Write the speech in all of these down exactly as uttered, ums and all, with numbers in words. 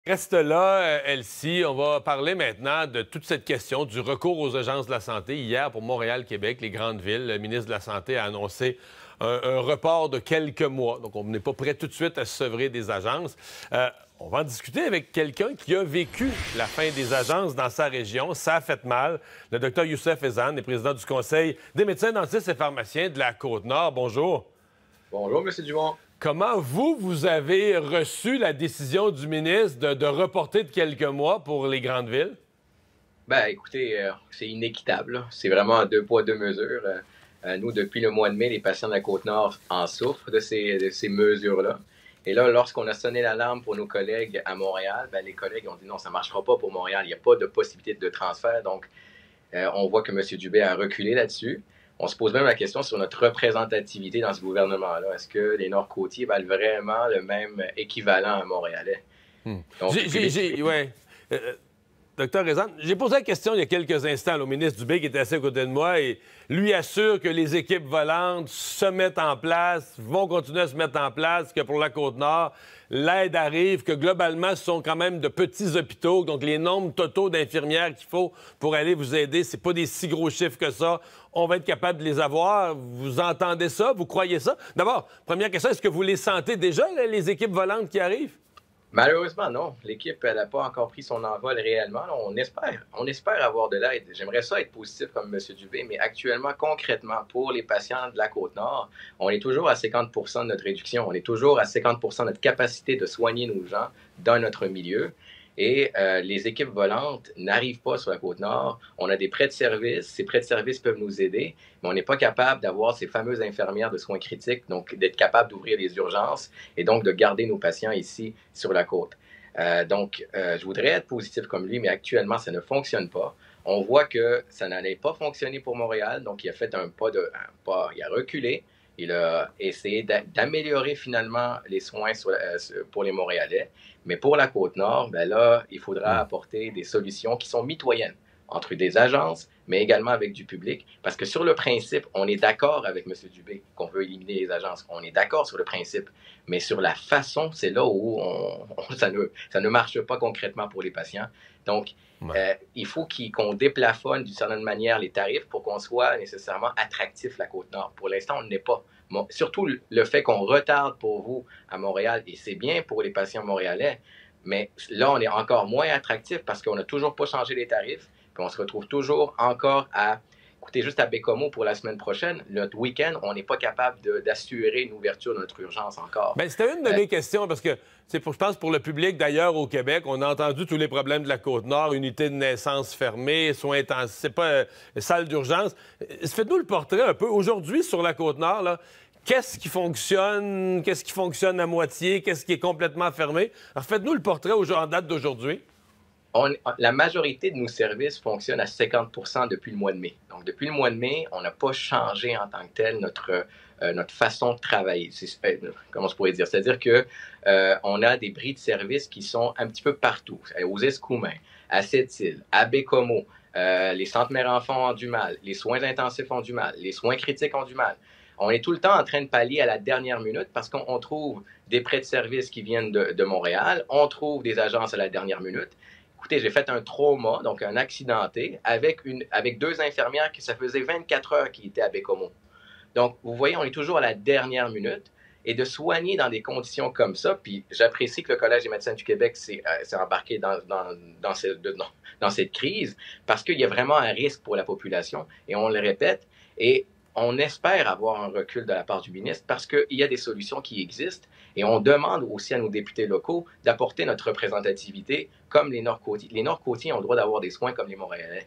Reste là, euh, Elsie. On va parler maintenant de toute cette question du recours aux agences de la santé. Hier, pour Montréal, Québec, les grandes villes, le ministre de la Santé a annoncé un, un report de quelques mois. Donc, on n'est pas prêt tout de suite à se sevrer des agences. Euh, on va en discuter avec quelqu'un qui a vécu la fin des agences dans sa région. Ça a fait mal. Le docteur Youssef Ezane est président du Conseil des médecins dentistes et pharmaciens de la Côte-Nord. Bonjour. Bonjour, M. Dumont. Comment, vous, vous avez reçu la décision du ministre de, de reporter de quelques mois pour les grandes villes? Ben, écoutez, euh, c'est inéquitable. C'est vraiment un deux poids, deux mesures. Euh, euh, nous, depuis le mois de mai, les patients de la Côte-Nord en souffrent de ces, de ces mesures-là. Et là, lorsqu'on a sonné l'alarme pour nos collègues à Montréal, ben, les collègues ont dit non, ça ne marchera pas pour Montréal. Il n'y a pas de possibilité de transfert. Donc, euh, on voit que M. Dubé a reculé là-dessus. On se pose même la question sur notre représentativité dans ce gouvernement-là. Est-ce que les Nord-Côtiers valent vraiment le même équivalent à Montréalais? Hmm. J'ai... Ouais. Euh, Docteur Ezane, j'ai posé la question il y a quelques instants là, au ministre Dubé qui était assis à côté de moi et lui assure que les équipes volantes se mettent en place, vont continuer à se mettre en place, que pour la Côte-Nord, l'aide arrive, que globalement, ce sont quand même de petits hôpitaux, donc les nombres totaux d'infirmières qu'il faut pour aller vous aider, c'est pas des si gros chiffres que ça. On va être capable de les avoir. Vous entendez ça? Vous croyez ça? D'abord, première question, est-ce que vous les sentez déjà, là, les équipes volantes qui arrivent? Malheureusement, non. L'équipe, elle n'a pas encore pris son envol réellement. On espère. On espère avoir de l'aide. J'aimerais ça être positif comme M. Dubé, mais actuellement, concrètement, pour les patients de la Côte-Nord, on est toujours à cinquante pour cent de notre réduction. On est toujours à cinquante pour cent de notre capacité de soigner nos gens dans notre milieu. Et euh, les équipes volantes n'arrivent pas sur la Côte-Nord. On a des prêts de service. Ces prêts de service peuvent nous aider, mais on n'est pas capable d'avoir ces fameuses infirmières de soins critiques, donc d'être capable d'ouvrir les urgences et donc de garder nos patients ici sur la côte. Euh, donc, euh, je voudrais être positif comme lui, mais actuellement, ça ne fonctionne pas. On voit que ça n'allait pas fonctionner pour Montréal, donc il a fait un pas, de, un pas il a reculé. Il a essayé d'améliorer finalement les soins pour les Montréalais. Mais pour la Côte-Nord, ben là, il faudra apporter des solutions qui sont mitoyennes entre des agences, mais également avec du public. Parce que sur le principe, on est d'accord avec M. Dubé qu'on veut éliminer les agences. On est d'accord sur le principe. Mais sur la façon, c'est là où on, on, ça, ne, ça ne marche pas concrètement pour les patients. Donc, ouais. euh, il faut qu'on déplafonne d'une certaine manière les tarifs pour qu'on soit nécessairement attractif la Côte-Nord. Pour l'instant, on ne l'est pas. Bon, surtout le fait qu'on retarde pour vous à Montréal, et c'est bien pour les patients montréalais, mais là, on est encore moins attractif parce qu'on n'a toujours pas changé les tarifs, puis on se retrouve toujours encore à... Écoutez, juste à Bécomo pour la semaine prochaine, notre week-end, on n'est pas capable d'assurer une ouverture de notre urgence encore. Bien, c'était une de mes euh... questions, parce que, pour, je pense, pour le public d'ailleurs au Québec, on a entendu tous les problèmes de la Côte-Nord, unité de naissance fermée, soins intensifs, c'est pas euh, salle d'urgence. Faites-nous le portrait un peu. Aujourd'hui, sur la Côte-Nord, là, qu'est-ce qui fonctionne, qu'est-ce qui fonctionne à moitié, qu'est-ce qui est complètement fermé? Alors, faites-nous le portrait en date d'aujourd'hui. On, la majorité de nos services fonctionnent à cinquante pour cent depuis le mois de mai. Donc, depuis le mois de mai, on n'a pas changé en tant que tel notre, euh, notre façon de travailler. Euh, comment je pourrais dire? C'est-à-dire qu'on euh, a des bris de services qui sont un petit peu partout. Aux Escoumins, à Sept-Îles, à Bécomo, euh, les centres mère-enfant ont du mal, les soins intensifs ont du mal, les soins critiques ont du mal. On est tout le temps en train de pallier à la dernière minute parce qu'on trouve des prêts de services qui viennent de, de Montréal, on trouve des agences à la dernière minute. Écoutez, j'ai fait un trauma, donc un accidenté, avec, une, avec deux infirmières qui, ça faisait vingt-quatre heures qui étaient à Bécomo. Donc, vous voyez, on est toujours à la dernière minute. Et de soigner dans des conditions comme ça, puis j'apprécie que le Collège des médecins du Québec s'est euh, embarqué dans, dans, dans, ce, de, dans, dans cette crise, parce qu'il y a vraiment un risque pour la population, et on le répète, et on espère avoir un recul de la part du ministre parce qu'il y a des solutions qui existent et on demande aussi à nos députés locaux d'apporter notre représentativité comme les Nord-Côtiers. Les Nord-Côtiers ont le droit d'avoir des soins comme les Montréalais.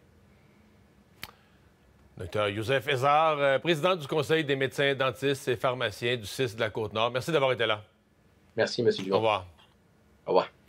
Docteur Youssef Ezane, président du Conseil des médecins dentistes et pharmaciens du C I S de la Côte-Nord. Merci d'avoir été là. Merci, M. Dumont. Au revoir. Au revoir.